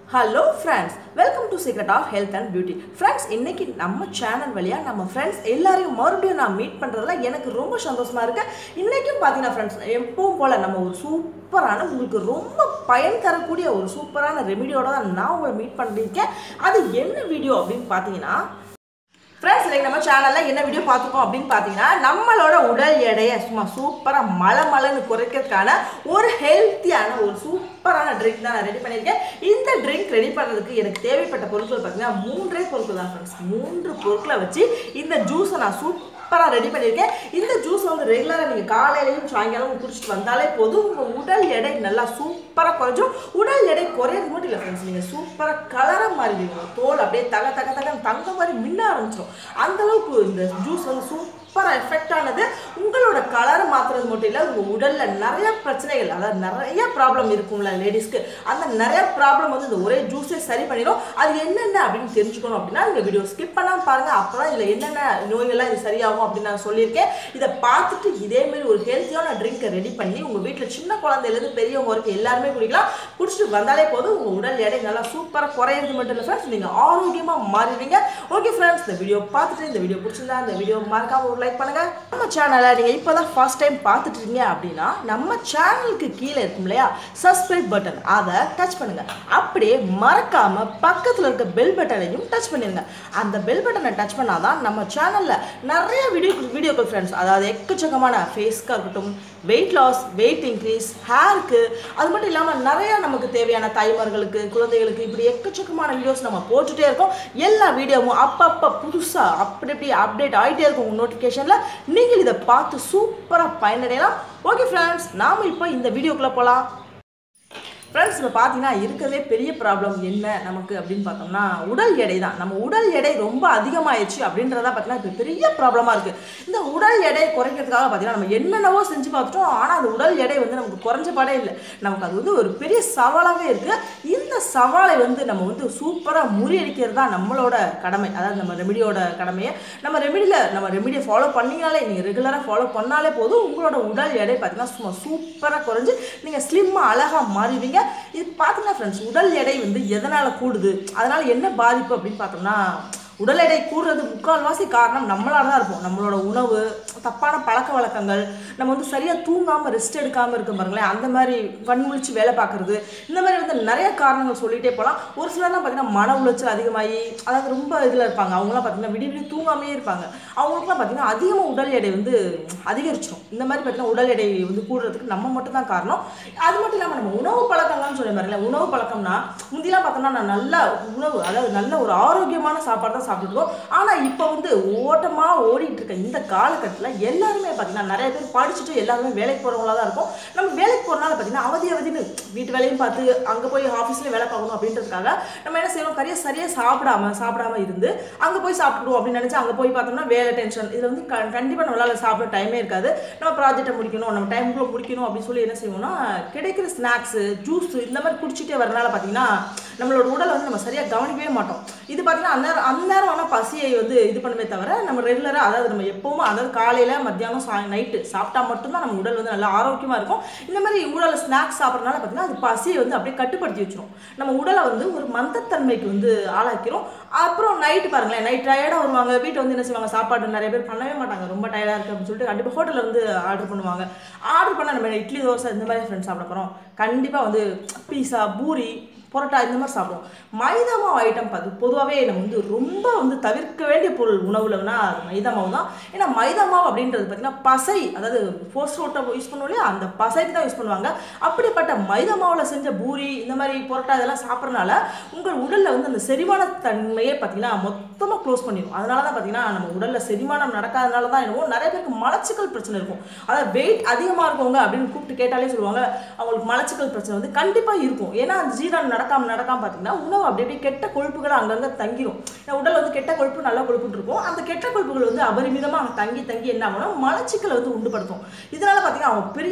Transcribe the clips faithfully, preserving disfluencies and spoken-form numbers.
Hello friends, welcome to Secret of Health and Beauty. Friends, இன்னைக்கு நம்ம channel வழியா நம்ம ஃப்ரெண்ட்ஸ் எல்லாரையும் மறுபடியும் நான் மீட் பண்றதுல எனக்கு ரொம்ப சந்தோஷமா இருக்கு. இன்னைக்கும் பாத்தீங்கன்னா ஃப்ரெண்ட்ஸ் எப்பவும் போல நம்ம ஒரு சூப்பரான உங்களுக்கு ரொம்ப பயன் தரக்கூடிய ஒரு சூப்பரான ரெமிடியோட தான் நான் உங்களை மீட் பண்ணிருக்கேன். அது என்ன வீடியோ அப்படின்னு பாத்தீங்கன்னா Friends, like நம்ம சேனல்ல என்ன வீடியோ பார்த்துக்கோம் அப்படின்னு பாத்தீங்கன்னா நம்மளோட உடல் எடையை சும்மா சூப்பரா மலமலன்னு குறைக்கிறதுக்கான ஒரு ஹெல்த்தியான ஒரு சூப்பரான ட்ரிங்க் தான் நான் ரெடி பண்ணியிருக்கேன். இந்த ட்ரிங்க் ரெடி பண்ணுறதுக்கு எனக்கு தேவைப்பட்ட பொருட்கள் பார்த்தீங்கன்னா மூன்றே பொருட்கள் தான் ஃப்ரெண்ட்ஸ். மூன்று பொருட்களை வச்சு இந்த ஜூஸை நான் சூப்பராக ரெடி பண்ணியிருக்கேன். இந்த ஜூஸை வந்து ரெகுலராக நீங்கள் காலையிலையும் சாயங்காலம் குடிச்சிட்டு வந்தாலே போதும் உங்கள் உடல் எடை நல்லா சூப்பராக குறைஞ்சும். உடல் எடை குறையிறது மட்டும் இல்லை ஃப்ரெண்ட்ஸ், நீங்கள் சூப்பராக கலராக மாறிடுவீங்க. தோல் அப்படியே தக தக தகன்னு தங்க மாதிரி மின்ன ஆரம்பிச்சிடும். அந்த அளவுக்கு இந்த ஜூஸ் வந்து சூப்பரா எஃபெக்ட் ஆனது. உங்களோட கலரை மாத்துறது மட்டும் இல்ல, உங்க உடல்ல நிறைய பிரச்சனைகள், அதாவது நிறைய ப்ராப்ளம் இருக்கும்ல லேடிஸ்க்கு, அந்த நிறைய ப்ராப்ளம் வந்து இந்த ஒரே ஜூஸே சரி பண்ணிடும். அது என்னென்ன அப்படின்னு தெரிஞ்சுக்கணும் அப்படின்னா இந்த வீடியோ ஸ்கிப் பண்ணாம பாருங்க. அப்பதான் இதுல என்னென்ன நோய்கள்லாம் இது சரியாகும் அப்படின்னு நான் சொல்லியிருக்கேன். இதை பார்த்துட்டு இதே மாதிரி ஒரு ஹெல்த்தியான ட்ரிங்கை ரெடி பண்ணி உங்க வீட்டுல சின்ன குழந்தையிலேருந்து பெரியவங்க வரைக்கும் எல்லாருமே குடிக்கலாம். குடிச்சிட்டு வந்தாலே போதும் உங்க உடல் எடை நல்லா சூப்பரா குறையிறது மட்டும் இல்லை ஃப்ரெண்ட்ஸ், நீங்க ஆரோக்கியமா மாறிடுவீங்க. ஓகே ஃப்ரெண்ட்ஸ், இந்த வீடியோ பார்த்துட்டு இந்த வீடியோ பிடிச்சிருந்தா இந்த வீடியோ மறக்காம ஒரு லைக் பண்ணுங்க. நம்ம சேனலை நீங்க இப்பதான் ஃபர்ஸ்ட் டைம் பார்த்துட்டு இருக்கீங்க அப்படின்னா நம்ம சேனலுக்கு கீழே இருக்கும் இல்லையா சப்ஸ்கிரைப் பட்டன், அதை டச் பண்ணுங்க. அப்படியே மறக்காம பக்கத்துல இருக்க பெல் பட்டனையும் டச் பண்ணிருங்க. அந்த பெல் பட்டனை டச் பண்ணாதான் நம்ம சேனல்ல நிறைய வீடியோ வீடியோக்கள் ஃப்ரெண்ட்ஸ், அதாவது எக்கச்சக்கமான ஃபேஸ்க்காக இருக்கட்டும், வெயிட் லாஸ், வெயிட் இன்க்ரீஸ், ஹேருக்கு, அது மட்டும் இல்லாமல் நிறைய நமக்கு தேவையான தாய்மார்களுக்கு, குழந்தைகளுக்கு, இப்படி எக்கச்சக்கமான வீடியோஸ் நம்ம போட்டுட்டே இருக்கோம். எல்லா வீடியோவும் அப்பப்போ புதுசாக அப்படி இப்படி அப்டேட் ஆகிட்டே இருக்கும் உங்கள் நோட்டிஃபிகேஷனில். நீங்கள் இதை பார்த்து சூப்பராக பயனடையலாம். ஓகே ஃப்ரெண்ட்ஸ், நாம் இப்போ இந்த வீடியோக்குள்ளே போகலாம். ஃப்ரெண்ட்ஸ், இப்போ பார்த்தீங்கன்னா இருக்கிறதே பெரிய ப்ராப்ளம் என்ன நமக்கு அப்படின்னு பார்த்தோம்னா உடல் எடை தான். நம்ம உடல் எடை ரொம்ப அதிகமாகிடுச்சு அப்படின்றதா பார்த்தீங்கன்னா இப்போ பெரிய ப்ராப்ளமாக இருக்குது. இந்த உடல் எடை குறைக்கிறதுக்காக பார்த்தீங்கன்னா நம்ம என்னென்னவோ செஞ்சு பார்த்துட்டோம். ஆனால் அந்த உடல் எடை வந்து நமக்கு குறைஞ்ச பாடே இல்லை. நமக்கு அது வந்து ஒரு பெரிய சவாலாகவே இருக்குது. இந்த சவாலை வந்து நம்ம வந்து சூப்பராக முறியடிக்கிறது தான் நம்மளோட கடமை, அதாவது நம்ம ரெமிடியோட கடமையை. நம்ம ரெமிடியில் நம்ம ரெமிடியை ஃபாலோ பண்ணிங்கனாலே, நீங்கள் ரெகுலராக ஃபாலோ பண்ணாலே போதும் உங்களோட உடல் எடை பார்த்தீங்கன்னா சும்மா சூப்பராக குறைஞ்சி நீங்கள் ஸ்லிம்மாக அழகாக மாறிடுவீங்க. இது பார்த்தீங்கன்னா ஃப்ரெண்ட்ஸ், உடல் எடை வந்து எதனால் கூடுது, அதனால் என்ன பாதிப்பு அப்படின்னு பார்த்தோம்னா உடல் எடை கூடுறது முக்கால்வாசி காரணம் நம்மளால தான் இருப்போம். நம்மளோட உணவு, தப்பான பழக்க வழக்கங்கள், நம்ம வந்து சரியாக தூங்காமல் ரெஸ்ட் எடுக்காமல் இருக்க பாருங்களேன், அந்த மாதிரி கண்முழிச்சு வேலை பார்க்குறது, இந்த மாதிரி வந்து நிறைய காரணங்கள் சொல்லிகிட்டே போகலாம். ஒரு சிலர்லாம் பார்த்தீங்கன்னா மன உளைச்சல் அதிகமாகி, அதாவது ரொம்ப இதில் இருப்பாங்க. அவங்களாம் பார்த்தீங்கன்னா விடிய விடிய தூங்காமே இருப்பாங்க. அவங்களுக்குலாம் பார்த்தீங்கன்னா அதிகமாக உடல் எடை வந்து அதிகரிச்சிடும். இந்த மாதிரி பார்த்தீங்கன்னா உடல் எடை வந்து கூடுறதுக்கு நம்ம மட்டும் தான் காரணம். அது மட்டும் இல்லாமல் நம்ம உணவு பழக்கங்கள்னு சொல்லி பாருங்களேன். உணவு பழக்கம்னா முந்திலாம் பார்த்தோம்னா நான் நல்ல உணவு, அதாவது நல்ல ஒரு ஆரோக்கியமான சாப்பாடு தான் சாப்பிட்டுருக்கோம். ஆனால் இப்போ வந்து ஓட்டமாக ஓடிட்டு இருக்க இந்த காலகட்டத்தில் எல்லாருமே பார்த்தீங்கன்னா நிறைய பேர் படிச்சுட்டு எல்லாருமே வேலைக்கு போகிறவங்களா தான் இருக்கும். நம்ம வேலைக்கு போகிறனால பார்த்தீங்கன்னா அவதி அவதின்னு வீட்டு வேலையும் பார்த்து அங்கே போய் ஆஃபீஸ்லேயும் வேலை பார்க்கணும் அப்படின்றதுக்காக நம்ம என்ன செய்யணும், கரையை சரியாக சாப்பிடாம சாப்பிடாம இருந்து அங்கே போய் சாப்பிடுவோம் அப்படின்னு நினச்சி அங்கே போய் பார்த்தோம்னா வேலை டென்ஷன், இதில் வந்து க கண்டிப்பாக நம்மளால் சாப்பிட டைமே இருக்காது. நம்ம ப்ராஜெக்டை முடிக்கணும், நம்ம டைமுக்குள்ளே முடிக்கணும் அப்படின்னு சொல்லி என்ன செய்வோம்னா கிடைக்கிற ஸ்நாக்ஸு, ஜூஸ் இந்த மாதிரி குடிச்சிட்டே வரனால பார்த்தீங்கன்னா நம்மளோட உடலை வந்து நம்ம சரியாக கவனிக்கவே மாட்டோம். இது பார்த்தீங்கன்னா அந்த அந்த நேரம் ஆனால் பசியை வந்து இது பண்ணுமே தவிர நம்ம ரெகுலராக, அதாவது நம்ம எப்போவும், அதாவது காலையில் மத்தியானம் சா நைட்டு சாப்பிட்டா மட்டும்தான் நம்ம உடல் வந்து நல்லா ஆரோக்கியமாக இருக்கும். இந்த மாதிரி உடலில் ஸ்நாக்ஸ் சாப்பிட்றதுனால பார்த்தீங்கன்னா அது பசியை வந்து அப்படியே கட்டுப்படுத்தி வச்சிரும். நம்ம உடலை வந்து ஒரு மந்தத்தன்மைக்கு வந்து ஆளாக்கிறோம். அப்புறம் நைட்டு பாருங்களேன், நைட் டயர்டாக வருவாங்க, வீட்டை வந்து என்ன செய்வாங்க, சாப்பாடு நிறைய பேர் பண்ணவே மாட்டாங்க, ரொம்ப டயர்டாக இருக்குது அப்படின்னு சொல்லிட்டு கண்டிப்பாக ஹோட்டலில் வந்து ஆர்டர் பண்ணுவாங்க. ஆர்டர் பண்ணால் நம்ம இட்லி தோசை இந்த மாதிரி ஃப்ரெண்ட்ஸ் சாப்பிட போகிறோம், கண்டிப்பாக வந்து பீஸா, பூரி, பொரோட்டா இந்த மாதிரி சாப்பிடுவோம். மைதா மாவு ஐட்டம் பார்த்து பொதுவாகவே நம்ம வந்து ரொம்ப வந்து தவிர்க்க வேண்டிய பொருள் உணவுலன்னா அது மைதா மாவு தான். ஏன்னா மைதா மாவு அப்படின்றது பார்த்தீங்கன்னா பசை, அதாவது போஸ்ட் ரோட்டை யூஸ் பண்ணுவோம் இல்லையா, அந்த பசைக்கு தான் யூஸ் பண்ணுவாங்க. அப்படிப்பட்ட மைதா மாவில் செஞ்ச பூரி இந்த மாதிரி பொரோட்டா இதெல்லாம் சாப்பிட்றதுனால உங்கள் உடலில் வந்து அந்த செரிமான தன்மையே பார்த்தீங்கன்னா மொத்தமாக க்ளோஸ் பண்ணிடும். அதனால தான் பார்த்தீங்கன்னா நம்ம உடலில் செரிமானம் நடக்காதனால தான் என்னவோ நிறைய பேருக்கு மலச்சிக்கல் பிரச்சனை இருக்கும். அதாவது வெயிட் அதிகமாக இருக்கவங்க அப்படின்னு கூப்பிட்டு கேட்டாலே சொல்லுவாங்க அவங்களுக்கு மலச்சிக்கல் பிரச்சனை வந்து கண்டிப்பாக இருக்கும். ஏன்னா அந்த ஜீரணம் நடக்காம நடக்காம பார்த்தீங்கன்னா உணவு அப்படி அப்படியே கெட்ட கொழுப்புகள் அங்கங்கே தங்கிடும். உடல் வந்து கெட்ட கொழுப்பு நல்ல கொழுப்பு இருக்கும். அந்த கெட்ட கொழுப்புகள் வந்து அபரிமிதமாக தங்கி தங்கி என்ன ஆகும்னா மலச்சிக்கலை வந்து உண்டுபடுத்தும். இதனால பார்த்தீங்கன்னா அவங்க பெரிய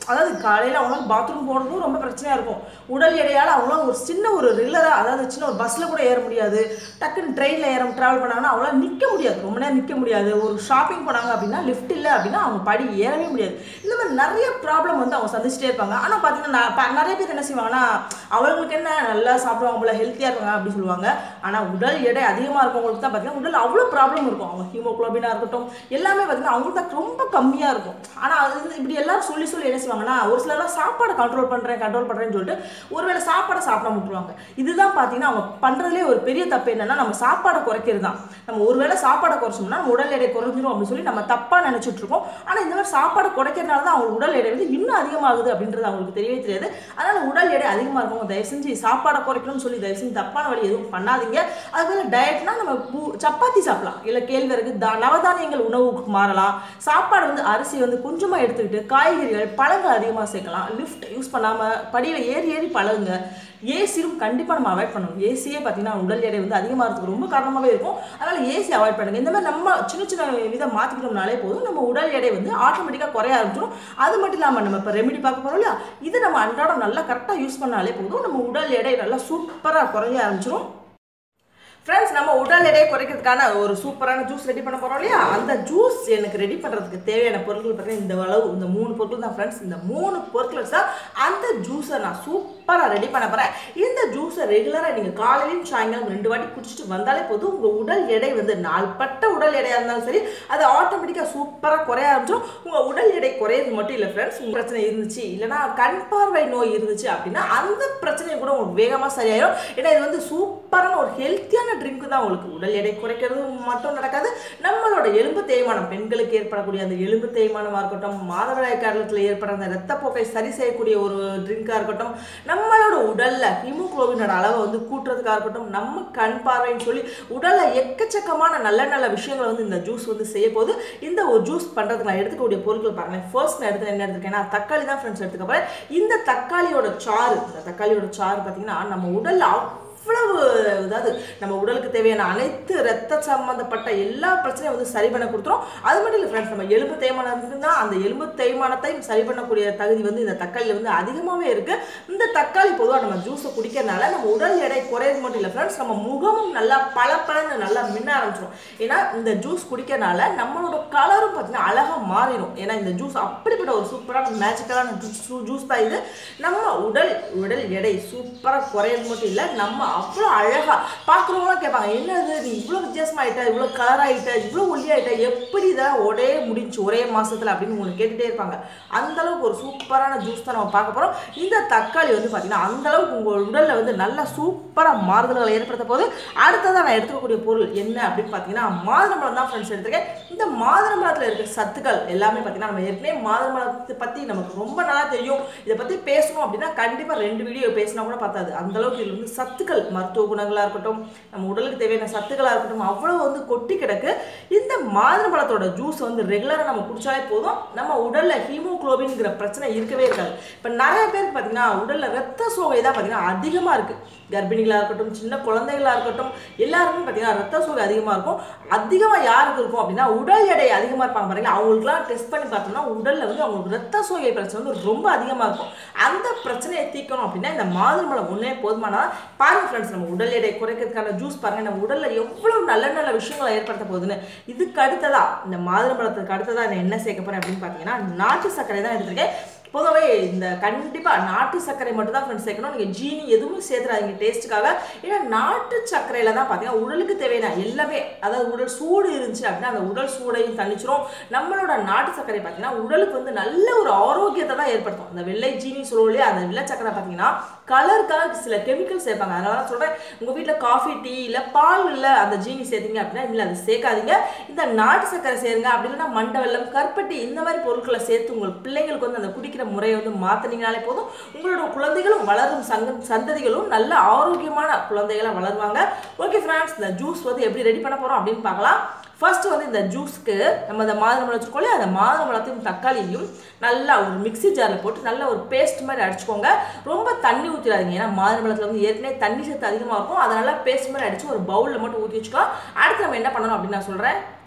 அதாவது காலையில் அவங்களால பாத்ரூம் போகிறதும் ரொம்ப பிரச்சனையாக இருக்கும். உடல் எடையால் அவங்களால ஒரு சின்ன ஒரு ரெகுலராக அதாவது சின்ன ஒரு பஸ்ஸில் கூட ஏற முடியாது, டக்குன்னு ட்ரெயினில் ஏற ட்ராவல் பண்ணாங்கன்னா அவங்களால நிற்க முடியாது, ரொம்ப நேரம் நிற்க முடியாது. ஒரு ஷாப்பிங் போனாங்க அப்படின்னா லிஃப்ட் இல்லை அப்படின்னா அவங்க படி ஏறவே முடியாது. இந்த மாதிரி நிறைய ப்ராப்ளம் வந்து அவங்க சந்திச்சிட்டே இருப்பாங்க. ஆனால் பார்த்தீங்கன்னா நிறைய பேர் என்ன செய்வாங்கன்னா அவங்களுக்கு என்ன நல்லா சாப்பிடுவாங்க போல, ஹெல்த்தியாக இருப்பாங்க அப்படின்னு சொல்லுவாங்க. ஆனால் உடல் எடை அதிகமாக இருக்கவங்களுக்கு தான் பார்த்தீங்கன்னா உடல் அவ்வளோ ப்ராப்ளம் இருக்கும். அவங்க ஹீமோகுளோபினாக இருக்கட்டும் எல்லாமே பார்த்தீங்கன்னா அவங்களுக்கு தான் ரொம்ப கம்மியாக இருக்கும். ஆனால் அது இப்படி எல்லாரும் சொல்லி சொல்லி என்ன செய்வாங்கன்னா ஒரு சிலர்லாம் சாப்பாடை கண்ட்ரோல் பண்ணுறேன் கண்ட்ரோல் பண்ணுறேன்னு சொல்லிட்டு ஒருவேளை சாப்பாடை சாப்பிட விட்டுருவாங்க. இதுதான் பார்த்தீங்கன்னா அவங்க பண்ணுறதுலேயே ஒரு பெரிய தப்பு என்னன்னா நம்ம சாப்பாடை குறைக்கிறது தான். நம்ம ஒருவேளை சாப்பாடை குறைச்சோம்னா நம்ம உடல் எடை குறைஞ்சிரும் அப்படின்னு சொல்லி நம்ம தப்பாக நினச்சிட்டு இருக்கோம். ஆனால் இந்த மாதிரி சாப்பாடை குறைக்கிறதுனால தான் அவங்க உடல் எடை வந்து இன்னும் அதிகமாகுது அப்படின்றது அவங்களுக்கு தெரியவே தெரியாது. அதனால் உடல் எடை அதிகமாக இருக்கும். தயவு செஞ்சு சாப்பாடை குறைக்கணும்னு சொல்லி தயவு செஞ்சு தப்பான வழி எதுவும் பண்ணாதீங்க. அதுபோல் டயட்னா நம்ம சப்பாத்தி சாப்பிடலாம், இல்லை கேழ்வரகு தா நவதானியங்கள் உணவுக்கு மாறலாம். சாப்பாடு வந்து அரிசி வந்து கொஞ்சமாக எடுத்துக்கிட்டு காய்கறிகள் பழங்கள் அதிகமாக சேர்க்கலாம். லிஃப்ட் யூஸ் பண்ணாமல் படியில் ஏறி ஏறி பழகுங்க. ஏசியும் கண்டிப்பாக நம்ம அவாய்ட் பண்ணணும். ஏசியே பார்த்தீங்கன்னா உடல் எடை வந்து அதிகமாகிறதுக்கு ரொம்ப காரணமாகவே இருக்கும். அதனால் ஏசி அவாய்ட் பண்ணுங்க. இந்த மாதிரி நம்ம சின்ன சின்ன விதம் மாற்றிக்கிட்டோம்னாலே போதும் நம்ம உடல் எடை வந்து ஆட்டோமேட்டிக்காக குறைய ஆரம்பிச்சிடும். அது மட்டும் இல்லாமல் நம்ம இப்போ ரெமெடி பார்க்க போகிறோம் இல்லையா, இதை நம்ம அன்றாடம் நல்லா கரெக்டாக யூஸ் பண்ணாலே போதும் நம்ம உடல் எடை நல்லா சூப்பராக குறைய ஆரம்பிச்சிடும். ஃப்ரெண்ட்ஸ், நம்ம உடல் எடையை குறைக்கிறதுக்கான ஒரு சூப்பரான ஜூஸ் ரெடி பண்ண போகிறோம் இல்லையா, அந்த ஜூஸ் எனக்கு ரெடி பண்ணுறதுக்கு தேவையான பொருட்கள் பார்த்தீங்கன்னா இந்த அளவு இந்த மூணு பொருட்கள் தான் ஃப்ரெண்ட்ஸ். இந்த மூணு பொருட்கள் வச்சு தான் அந்த ஜூஸை நான் சூப்பராக ரெடி பண்ண போகிறேன். இந்த ஜூஸை ரெகுலராக நீங்கள் காலையிலையும் சாயங்காலம் ரெண்டு வாட்டி குடிச்சிட்டு வந்தாலே போதும் உங்கள் உடல் எடை வந்து நாள்பட்ட உடல் எடையாக இருந்தாலும் சரி அது ஆட்டோமேட்டிக்காக சூப்பராக குறைய ஆரம்பிச்சிடும். உங்கள் உடல் எடை குறையிறது மட்டும் இல்லை ஃப்ரெண்ட்ஸ், உங்கள் பிரச்சனை இருந்துச்சு இல்லைனா கண் பார்வை நோய் இருந்துச்சு அப்படின்னா அந்த பிரச்சனையை கூட உங்களுக்கு வேகமாக சரியாயிடும். ஏன்னா இது வந்து சூப்பரான ஒரு ஹெல்த்தியான ட்ரிங்க் தான். உங்களுக்கு உடல் எடை குறைக்கிறது மட்டும் நடக்காது, நம்மளோட எலும்பு தேய்மானம் பெண்களுக்கு ஏற்படக்கூடிய அந்த எலும்பு தேய்மானமாக இருக்கட்டும், மாதவிடாய் காலத்தில் ஏற்படுற அந்த ரத்தப்போக்கை சரி செய்யக்கூடிய ஒரு ட்ரிங்காக இருக்கட்டும், நம்மளோட உடல்ல ஹீமோகுளோபினோட அளவை வந்து கூட்டுறதுக்காக இருக்கட்டும், நம்ம கண் பார்வைன்னு சொல்லி உடல்ல எக்கச்சக்கமான நல்ல நல்ல விஷயங்களை வந்து இந்த ஜூஸ் வந்து செய்ய போது. இந்த ஒரு ஜூஸ் பண்ணுறதுக்கு நான் எடுத்துக்கூடிய பொருட்கள் பாருங்கள். ஃபர்ஸ்ட் நான் எடுத்து என்ன எடுத்துருக்கேன்னா தக்காளி தான் ஃப்ரெண்ட்ஸ் எடுத்துக்க போகிறேன். இந்த தக்காளியோட சாறு இந்த தக்காளியோட சாறு பார்த்தீங்கன்னா நம்ம உடல்ல அவ்வளவு அதாவது நம்ம உடலுக்கு தேவையான அனைத்து ரத்த சம்பந்தப்பட்ட எல்லா பிரச்சனையும் வந்து சரி பண்ண கொடுத்துரும். அது மட்டும் இல்லை ஃப்ரெண்ட்ஸ், நம்ம எலும்பு தேய்மானம் இருக்குன்னா அந்த எலும்பு தேய்மானத்தையும் சரி பண்ணக்கூடிய தகுதி வந்து இந்த தக்காளியில் வந்து அதிகமாகவே இருக்குது. இந்த தக்காளி பொதுவாக நம்ம ஜூஸை குடிக்கிறதுனால நம்ம உடல் எடை குறையிறது மட்டும் இல்லை ஃப்ரெண்ட்ஸ், நம்ம முகமும் நல்லா பல பலன்னு நல்லா மின்ன ஆரம்பிச்சிடும். ஏன்னா இந்த ஜூஸ் குடிக்கிறதுனால நம்மளோட கலரும் பார்த்தீங்கன்னா அழகாக மாறிடும். ஏன்னா இந்த ஜூஸ் அப்படிப்பட்ட ஒரு சூப்பரான மேஜிக்கலான ஜூஸ் தான் இது. நம்ம உடல் உடல் எடை சூப்பராக குறையிறது மட்டும் இல்லை, நம்ம அவ்வளோ அழகா பார்க்குறவங்களாம் கேட்பாங்க, என்னது நீ இவ்வளோ வித்தியாசமாயிட்ட, இவ்வளோ கலர் ஆகிட்ட, இவ்வளோ ஒல்லியாயிட்ட, எப்படி இதான் ஒரே முடிஞ்சு ஒரே மாசத்துல அப்படின்னு உங்களுக்கு கேட்டுகிட்டே இருப்பாங்க. அந்த அளவுக்கு ஒரு சூப்பரான ஜூஸ் தான் நம்ம பார்க்க போகிறோம். இந்த தக்காளி வந்து பார்த்தீங்கன்னா அந்த அளவுக்கு உங்கள் உடலில் வந்து நல்லா சூப்பராக மாறுதல்களை ஏற்படுத்த போது. அடுத்ததான் நான் எடுத்துக்கக்கூடிய பொருள் என்ன அப்படின்னு பார்த்தீங்கன்னா மாதுளம்பழம் தான் ஃப்ரெண்ட்ஸ் எடுத்துருக்கேன். இந்த மாதுளம்பழத்தில் இருக்கிற சத்துக்கள் எல்லாமே பார்த்தீங்கன்னா நம்ம ஏற்கனவே மாதுளம்பழத்தை பற்றி நமக்கு ரொம்ப நல்லா தெரியும். இதை பற்றி பேசணும் அப்படின்னா கண்டிப்பாக ரெண்டு வீடியோ பேசினா கூட பார்த்தாது. அந்த அளவுக்கு இதில் வந்து சத்துக்கள் மருத்துவ குணங்களாக இருக்கட்டும், நம்ம உடலுக்கு தேவையான சத்துக்களாக இருக்கட்டும் அவ்வளோ வந்து கொட்டி கிடக்கு. இந்த மாதுளம்பழத்தோட ஜூஸ் வந்து ரெகுலராக நம்ம குடிச்சாலே போதும், நம்ம உடலில் ஹீமோகுளோபின்ங்கிற பிரச்சனை இருக்கவே இருக்காது. இப்போ நிறைய பேருக்கு பார்த்தீங்கன்னா உடலில் ரத்த சோகை தான் பார்த்தீங்கன்னா அதிகமாக இருக்குது. கர்ப்பிணிகளாக இருக்கட்டும், சின்ன குழந்தைகளாக இருக்கட்டும், எல்லாருமே பார்த்தீங்கன்னா ரத்த சோகை அதிகமாக இருக்கும். அதிகமாக யாருக்கு இருக்கும் அப்படின்னா உடல் எடை அதிகமாக இருப்பாங்க பாருங்களா, அவங்களுக்குலாம் டெஸ்ட் பண்ணி பார்த்தோம்னா உடலில் வந்து அவங்களுக்கு ரத்த சோகை பிரச்சனை வந்து ரொம்ப அதிகமாக இருக்கும். அந்த பிரச்சனையை தீர்க்கணும் அப்படின்னா இந்த மாதுளம்பழம் ஒன்றே போதுமானதா. பாருங்க ஃப்ரெண்ட்ஸ், நம்ம உடல் எடை குறைக்கிறதுக்கான ஜூஸ் பாருங்க, நம்ம உடலில் எவ்வளவு நல்ல நல்ல விஷயங்களை ஏற்படுத்த போகுதுன்னு. இதுக்கு அடுத்ததா இந்த மாதுளம்பழத்துக்கு அடுத்ததா நான் என்ன சேர்க்க போறேன் அப்படின்னு பார்த்தீங்கன்னா நாட்டு சர்க்கரை தான் எடுத்திருக்கேன். பொதுவாகவே இந்த கண்டிப்பாக நாட்டு சர்க்கரை மட்டும் தான் ஃப்ரெண்ட்ஸ் சேர்க்கணும். நீங்கள் ஜீனி எதுவுமே சேர்த்துறாதீங்க டேஸ்ட்டுக்காக. ஏன்னா நாட்டு சர்க்கரையில் தான் பார்த்தீங்கன்னா உடலுக்கு தேவையான எல்லாமே, அதாவது உடல் சூடு இருந்துச்சு அப்படின்னா அந்த உடல் சூடையும் தணிச்சிரும். நம்மளோட நாட்டு சர்க்கரை பார்த்தீங்கன்னா உடலுக்கு வந்து நல்ல ஒரு ஆரோக்கியத்தை தான் ஏற்படுத்தும். அந்த வெள்ளை ஜீனி சொல்லுவோம் இல்லையா, அந்த வெள்ளை சர்க்கரை பார்த்தீங்கன்னா கலருக்காக சில கெமிக்கல் சேர்ப்பாங்க. அதனால தான் சொல்கிறேன், உங்கள் வீட்டில் காஃபி டீ இல்லை பால் இல்லை அந்த ஜீனி சேர்த்திங்க அப்படின்னா இல்லை அது சேர்க்காதீங்க. இந்த நாட்டு சர்க்கரை சேருங்க. அப்படி இல்லைன்னா மண்டை வெல்லம், கருப்பட்டி இந்த மாதிரி பொருட்களை சேர்த்து உங்கள் பிள்ளைங்களுக்கு வந்து அந்த குடிக்கிற முறையை வந்து மாற்றினீங்கனாலே போதும், உங்களோட குழந்தைகளும் வளரும் சங்க சந்ததிகளும் நல்ல ஆரோக்கியமான குழந்தைகளாக வளருவாங்க. ஓகே ஃப்ரெண்ட்ஸ், இந்த ஜூஸ் வந்து எப்படி ரெடி பண்ண போகிறோம் அப்படின்னு பார்க்கலாம். ஃபர்ஸ்ட் வந்து இந்த ஜூஸ்க்கு நம்ம இந்த மாதுளம்பழம் வச்சுருக்கோம் இல்லையா, அந்த மாதுளம்பழத்தையும் தக்காளியும் நல்லா ஒரு மிக்சி ஜாரில் போட்டு நல்லா ஒரு பேஸ்ட் மாதிரி அடிச்சுக்கோங்க. ரொம்ப தண்ணி ஊற்றிடாதீங்க, ஏன்னா மாதுளம்பழத்தில் வந்து ஏற்கனவே தண்ணி சத்து அதிகமாக இருக்கும். அதனால பேஸ்ட் மாதிரி அடித்து ஒரு பவுலில் மட்டும் ஊற்றி வச்சுக்கலாம். அடுத்து நம்ம என்ன பண்ணணும் அப்படின்னு நான் சொல்கிறேன்.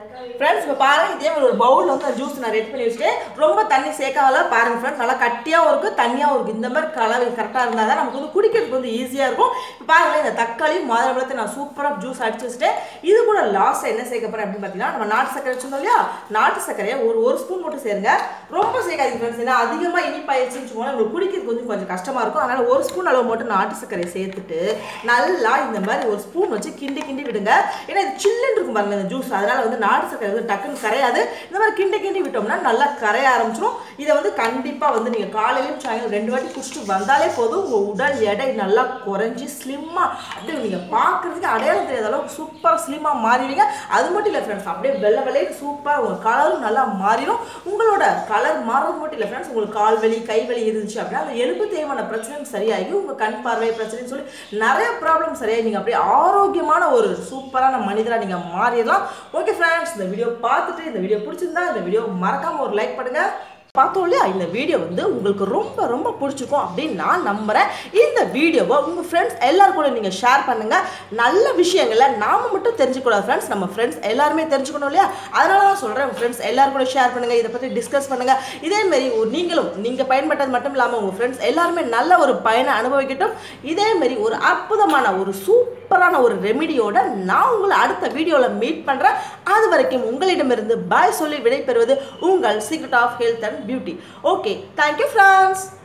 ஃப்ரெண்ட்ஸ் இப்போ பாருங்க, இதே மாதிரி ஒரு பவுல் வந்து ஜூஸ் நான் ரெடி பண்ணி வச்சுட்டு ரொம்ப தண்ணி சேர்க்காமல பாருங்க ஃப்ரெண்ட்ஸ், நல்லா கட்டியாகவும் இருக்குது தண்ணியாகவும் இருக்குது. இந்த மாதிரி கலவை கரெக்டாக இருந்தால் தான் நமக்கு வந்து குடிக்கிறதுக்கு வந்து ஈஸியாக இருக்கும். இப்போ பாருங்களேன், இந்த தக்காளி மாதுளம்பழத்தை நான் சூப்பராக ஜூஸ் அடிச்சு வச்சுட்டேன். இது கூட லாஸ்ட்டாக என்ன சேர்க்க போகிறேன் அப்படின்னு பார்த்தீங்கன்னா, நம்ம நாட்டு சக்கரை வச்சுருந்தோம் இல்லையா, நாட்டு சர்க்கரையை ஒரு ஒரு ஸ்பூன் மட்டும் சேருங்க. ரொம்ப சேர்க்காதீங்க ஃப்ரெண்ட்ஸ், ஏன்னா அதிகமாக இனிப்பாயிடுச்சுன்னு சொன்னால் உங்களுக்கு குடிக்கிறதுக்கு கொஞ்சம் கொஞ்சம் கஷ்டமாக இருக்கும். அதனால் ஒரு ஸ்பூன் அளவு மட்டும் நாட்டு சர்க்கரையை சேர்த்துட்டு நல்லா இந்த மாதிரி ஒரு ஸ்பூன் வச்சு கிண்டி கிண்டி விடுங்க. ஏன்னா இது சில்லுன்னு இருக்கும் பாருங்க இந்த ஜூஸ், அதனால் வந்து நாட்டு சர்க்கரை வந்து டக்குன்னு கரையாது. இந்த மாதிரி கிண்டி கிண்டி விட்டோம்னா நல்லா கரைய ஆரம்பிச்சிடும். இதை வந்து கண்டிப்பாக வந்து நீங்கள் காலையிலும் சாயங்காலம் ரெண்டு வாட்டி குடிச்சிட்டு வந்தாலே போதும், உங்கள் உடல் எடை நல்லா குறைஞ்சி ஸ்லிம்மாக அப்படியே நீங்கள் பார்க்குறதுக்கு அடையாளம் தெரியாத அளவுக்கு சூப்பராக ஸ்லிம்மாக மாறிடுவீங்க. அது மட்டும் இல்லை ஃப்ரெண்ட்ஸ், அப்படியே வெள்ளை வெள்ளையை சூப்பராக உங்கள் கலரும் நல்லா மாறிடும். உங்களோட கலர் மாறுறது மட்டும் இல்லை ஃப்ரெண்ட்ஸ், உங்களுக்கு கால் வலி கை வலி இருந்துச்சு அப்படின்னா அந்த எலும்பு தேய்மான பிரச்சனையும் சரியாகி உங்கள் கண் பார்வை பிரச்சனைன்னு சொல்லி நிறைய ப்ராப்ளம் சரியாகி நீங்கள் அப்படியே ஆரோக்கியமான ஒரு சூப்பரான மனிதராக நீங்கள் மாறிடலாம். ஓகே ஃப்ரெண்ட்ஸ், இந்த வீடியோ பார்த்துட்டு இந்த வீடியோ பிடிச்சிருந்தா இந்த வீடியோ மறக்காமல் ஒரு லைக் பண்ணுங்கள். பார்த்தோம் இல்லையா, இந்த வீடியோ வந்து உங்களுக்கு ரொம்ப ரொம்ப பிடிச்சிருக்கும் அப்படின்னு நான் நம்புகிறேன். இந்த வீடியோவை உங்கள் ஃப்ரெண்ட்ஸ் எல்லாரும் கூட நீங்கள் ஷேர் பண்ணுங்கள். நல்ல விஷயங்களை நாம் மட்டும் தெரிஞ்சுக்கூடாது ஃப்ரெண்ட்ஸ், நம்ம ஃப்ரெண்ட்ஸ் எல்லாருமே தெரிஞ்சுக்கணும் இல்லையா, அதனால தான் சொல்கிறேன். உங்கள் ஃப்ரெண்ட்ஸ் எல்லாரும் கூட ஷேர் பண்ணுங்கள், இதை பற்றி டிஸ்கஸ் பண்ணுங்கள். இதேமாரி நீங்களும் நீங்கள் பயன்பட்டது மட்டும் இல்லாமல் உங்கள் ஃப்ரெண்ட்ஸ் எல்லாருமே நல்ல ஒரு பயனை அனுபவிக்கட்டும். இதேமாரி ஒரு அற்புதமான ஒரு சூப்பரான ஒரு ரெமிடியோட நான் உங்களை அடுத்த வீடியோவில் மீட் பண்ணுறேன். அது வரைக்கும் உங்களிடமிருந்து பாய் சொல்லி விடைபெறுவது உங்கள் secret of health and beauty. Okay, thank you friends.